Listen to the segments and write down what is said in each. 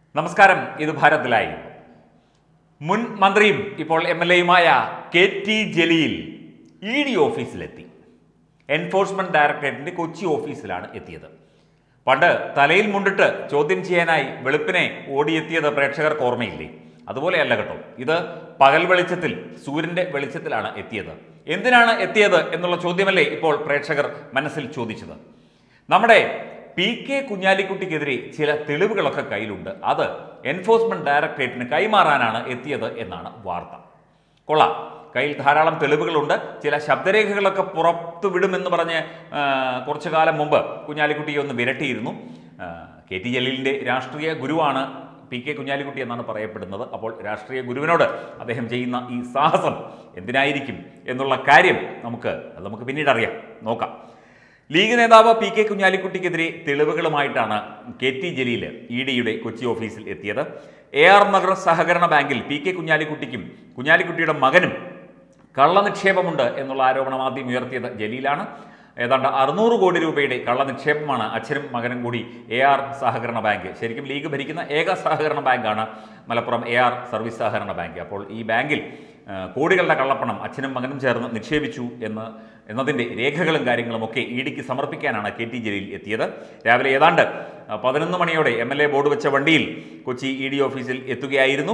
നമസ്കാരം, ഇത് ഭാരത് ലൈവ്. മുൻ മന്ത്രിയും ഇപ്പോൾ MLA-യുമായ KT ജലീൽ ED ഓഫീസിലെത്തി. എൻഫോഴ്സ്മെന്റ് ഡയറക്ടറേറ്റിന്റെ കൊച്ചി ഓഫീസിലാണ് എത്തിയത്. പണ്ട് തലയിൽ മുണ്ടിട്ട് ചോദ്യം ചെയ്യാനായി വെളുപ്പിനെ ഓടിയെത്തിയത് പ്രേക്ഷകർക്ക് ഓർമ്മയില്ലേ? അതുപോലെയല്ല കേട്ടോ, ഇത് പകൽ വെളിച്ചത്തിൽ, സൂര്യന്റെ വെളിച്ചത്തിലാണ് എത്തിയത്. എന്തിനാണ് എത്തിയത് എന്നുള്ള ചോദ്യമല്ലേ ഇപ്പോൾ പ്രേക്ഷകർ മനസ്സിൽ ചോദിച്ചത്. നമ്മുടെ PK കുഞ്ഞാലിക്കുട്ടിക്കെതിരെ ചില തെളിവുകളൊക്കെ കയ്യിലുണ്ട്. അത് എൻഫോഴ്സ്മെന്റ് ഡയറക്ടറേറ്റിന് കൈമാറാനാണ് എത്തിയത് എന്നാണ് വാർത്ത. കൊള്ളാം, കയ്യിൽ ധാരാളം തെളിവുകളുണ്ട്. ചില ശബ്ദരേഖകളൊക്കെ പുറത്തു വിടുമെന്ന് പറഞ്ഞ് കുറച്ചു കാലം മുമ്പ് കുഞ്ഞാലിക്കുട്ടിയെ ഒന്ന് വിരട്ടിയിരുന്നു. KT ജലീലിന്റെ രാഷ്ട്രീയ ഗുരുവാണ് PK കുഞ്ഞാലിക്കുട്ടി എന്നാണ് പറയപ്പെടുന്നത്. അപ്പോൾ രാഷ്ട്രീയ ഗുരുവിനോട് അദ്ദേഹം ചെയ്യുന്ന ഈ സാഹസം എന്തിനായിരിക്കും എന്നുള്ള കാര്യം നമുക്ക് പിന്നീട് അറിയാം, നോക്കാം. ലീഗ് നേതാവ് PK കുഞ്ഞാലിക്കുട്ടിക്കെതിരെ തെളിവുകളുമായിട്ടാണ് KT ജലീൽ EDയുടെ കൊച്ചി ഓഫീസിൽ എത്തിയത്. AR നഗർ സഹകരണ ബാങ്കിൽ PK കുഞ്ഞാലിക്കുട്ടിക്കും കുഞ്ഞാലിക്കുട്ടിയുടെ മകനും കള്ളനിക്ഷേപമുണ്ട് എന്നുള്ള ആരോപണം ആദ്യം ഉയർത്തിയത് ജലീലാണ്. ഏതാണ്ട് 600 കോടി രൂപയുടെ കള്ളനിക്ഷേപമാണ് അച്ഛനും മകനും കൂടി AR സഹകരണ ബാങ്ക്. ശരിക്കും ലീഗ് ഭരിക്കുന്ന ഏക സഹകരണ ബാങ്കാണ് മലപ്പുറം AR സർവീസ് സഹകരണ ബാങ്ക്. അപ്പോൾ ഈ ബാങ്കിൽ കോടികളുടെ കള്ളപ്പണം അച്ഛനും മകനും ചേർന്ന് നിക്ഷേപിച്ചു എന്നതിൻ്റെ രേഖകളും കാര്യങ്ങളും ഒക്കെ EDക്ക് സമർപ്പിക്കാനാണ് KT ജലീൽ എത്തിയത്. രാവിലെ ഏതാണ്ട് 11 മണിയോടെ MLA ബോർഡ് വെച്ച വണ്ടിയിൽ കൊച്ചി ED ഓഫീസിൽ എത്തുകയായിരുന്നു.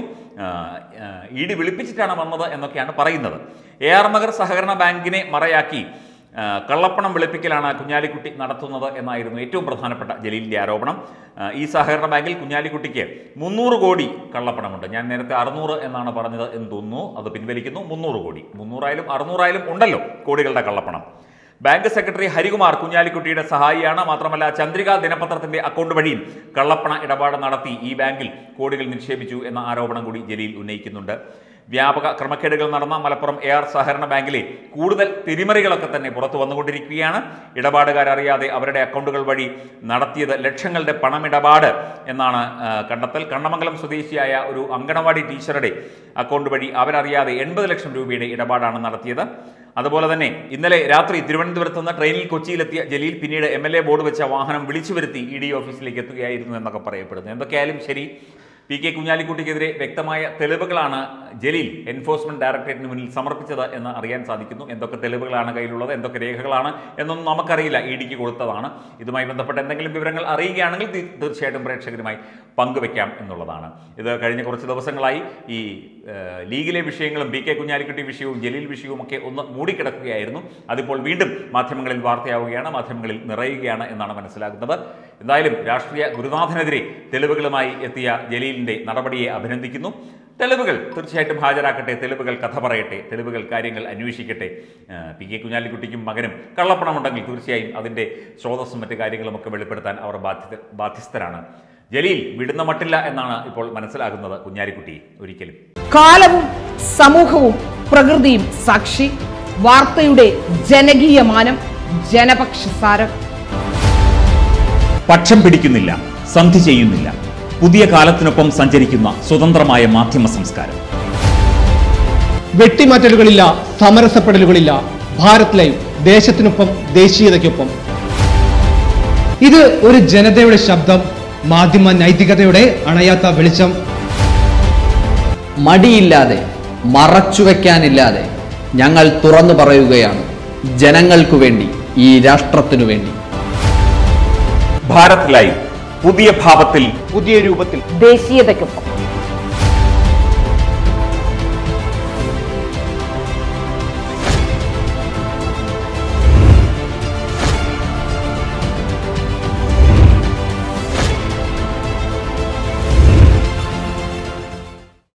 ED വിളിപ്പിച്ചിട്ടാണ് വന്നത് എന്നൊക്കെയാണ് പറയുന്നത്. AR നഗർ സഹകരണ ബാങ്കിനെ മറയാക്കി കള്ളപ്പണം വെളുപ്പിക്കലാണ് കുഞ്ഞാലിക്കുട്ടി നടത്തുന്നത് എന്നായിരുന്നു ഏറ്റവും പ്രധാനപ്പെട്ട ജലീലിൻ്റെ ആരോപണം. ഈ സഹകരണ ബാങ്കിൽ കുഞ്ഞാലിക്കുട്ടിക്ക് 300 കോടി കള്ളപ്പണമുണ്ട്. ഞാൻ നേരത്തെ 600 എന്നാണ് പറഞ്ഞത് എന്ന് തോന്നുന്നു, അത് പിൻവലിക്കുന്നു. 300 കോടി, 300 600 ഉണ്ടല്ലോ കോടികളുടെ കള്ളപ്പണം. ബാങ്ക് സെക്രട്ടറി ഹരികുമാർ കുഞ്ഞാലിക്കുട്ടിയുടെ സഹായിയാണ്. മാത്രമല്ല ചന്ദ്രിക ദിനപത്രത്തിന്റെ അക്കൗണ്ട് വഴിയും കള്ളപ്പണ ഇടപാട് നടത്തി ഈ ബാങ്കിൽ കോടികൾ നിക്ഷേപിച്ചു എന്ന ആരോപണം കൂടി ജലീൽ ഉന്നയിക്കുന്നുണ്ട്. വ്യാപക ക്രമക്കേടുകൾ നടന്ന മലപ്പുറം AR സഹകരണ ബാങ്കിലെ കൂടുതൽ തിരിമറികളൊക്കെ തന്നെ പുറത്തു വന്നുകൊണ്ടിരിക്കുകയാണ്. ഇടപാടുകാരറിയാതെ അവരുടെ അക്കൗണ്ടുകൾ വഴി നടത്തിയത് ലക്ഷങ്ങളുടെ പണമിടപാട് എന്നാണ് കണ്ടെത്തൽ. കണ്ണമംഗലം സ്വദേശിയായ ഒരു അങ്കണവാടി ടീച്ചറുടെ അക്കൗണ്ട് വഴി അവരറിയാതെ 80 ലക്ഷം രൂപയുടെ ഇടപാടാണ് നടത്തിയത്. അതുപോലെ തന്നെ ഇന്നലെ രാത്രി തിരുവനന്തപുരത്ത് നിന്ന് ട്രെയിനിൽ കൊച്ചിയിലെത്തിയ ജലീൽ പിന്നീട് MLA ബോർഡ് വെച്ച വാഹനം വിളിച്ചു വരുത്തി ED ഓഫീസിലേക്ക് എത്തുകയായിരുന്നു എന്നൊക്കെ പറയപ്പെടുന്നു. എന്തൊക്കെയായാലും ശരി, PK കുഞ്ഞാലിക്കുട്ടിക്കെതിരെ വ്യക്തമായ തെളിവുകളാണ് ജലീൽ എൻഫോഴ്സ്മെന്റ് ഡയറക്ടറേറ്റിന് മുന്നിൽ സമർപ്പിച്ചത് എന്ന് അറിയാൻ സാധിക്കുന്നു. എന്തൊക്കെ തെളിവുകളാണ് കയ്യിലുള്ളത്, എന്തൊക്കെ രേഖകളാണ് എന്നൊന്നും നമുക്കറിയില്ല. EDക്ക് കൊടുത്തതാണ്. ഇതുമായി ബന്ധപ്പെട്ട എന്തെങ്കിലും വിവരങ്ങൾ അറിയുകയാണെങ്കിൽ തീർച്ചയായിട്ടും പ്രേക്ഷകരുമായി പങ്കുവെക്കാം എന്നുള്ളതാണ്. ഇത് കഴിഞ്ഞ കുറച്ച് ദിവസങ്ങളായി ഈ ലീഗിലെ വിഷയങ്ങളും PK കുഞ്ഞാലിക്കുട്ടി വിഷയവും ജലീൽ വിഷയവും ഒക്കെ ഒന്ന് മൂടിക്കിടക്കുകയായിരുന്നു. അതിപ്പോൾ വീണ്ടും മാധ്യമങ്ങളിൽ വാർത്തയാവുകയാണ്, മാധ്യമങ്ങളിൽ നിറയുകയാണ് എന്നാണ് മനസ്സിലാക്കുന്നത്. എന്തായാലും രാഷ്ട്രീയ ഗുരുനാഥനെതിരെ തെളിവുകളുമായി എത്തിയ ജലീലിന്റെ നടപടിയെ അഭിനന്ദിക്കുന്നു. തെളിവുകൾ തീർച്ചയായിട്ടും ഹാജരാക്കട്ടെ, തെളിവുകൾ കഥ പറയട്ടെ, തെളിവുകൾ കാര്യങ്ങൾ അന്വേഷിക്കട്ടെ. PK കുഞ്ഞാലിക്കുട്ടിക്കും മകനും കള്ളപ്പണമുണ്ടെങ്കിൽ തീർച്ചയായും അതിൻ്റെ സ്രോതസ്സും മറ്റു കാര്യങ്ങളുമൊക്കെ വെളിപ്പെടുത്താൻ അവർ ബാധ്യസ്ഥരാണ്. ജലീൽ വിടുന്ന മട്ടില്ല എന്നാണ് ഇപ്പോൾ മനസ്സിലാകുന്നത് കുഞ്ഞാലിക്കുട്ടിയെ. ഒരിക്കലും കാലവും സമൂഹവും പ്രകൃതിയും സാക്ഷി. വാർത്തയുടെ ജനകീയമാനം, ജനപക്ഷസാരം. പക്ഷം പിടിക്കുന്നില്ല, സന്ധി ചെയ്യുന്നില്ല. പുതിയ കാലത്തിനൊപ്പം സഞ്ചരിക്കുന്ന സ്വതന്ത്രമായ മാധ്യമ സംസ്കാരം. വെട്ടിമാറ്റലുകളില്ല, സമരസപ്പെടലുകളില്ല. ഭാരത് ലൈവ്, ദേശത്തിനൊപ്പം ദേശീയതയ്ക്കൊപ്പം. ഇത് ഒരു ജനതയുടെ ശബ്ദം, മാധ്യമ നൈതികതയുടെ അണയാത്ത വെളിച്ചം. മടിയില്ലാതെ, മറച്ചുവെക്കാനില്ലാതെ ഞങ്ങൾ തുറന്നു പറയുകയാണ്. ജനങ്ങൾക്കു വേണ്ടി, ഈ രാഷ്ട്രത്തിനു വേണ്ടി. ഭാരത് ലൈവ്, പുതിയ ഭാവത്തിൽ, പുതിയ രൂപത്തിൽ, ദേശീയതയ്ക്കൊപ്പം.